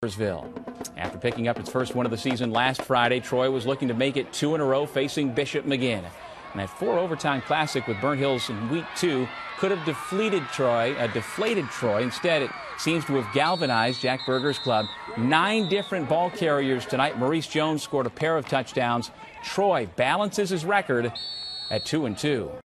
After picking up its first win of the season last Friday, Troy was looking to make it 2 in a row facing Bishop McGinn. And that 4 overtime classic with Burnt Hills in week 2 could have deflated Troy. Instead, it seems to have galvanized Jack Berger's club. 9 different ball carriers tonight. Maurice Jones scored a pair of touchdowns. Troy balances his record at 2-2.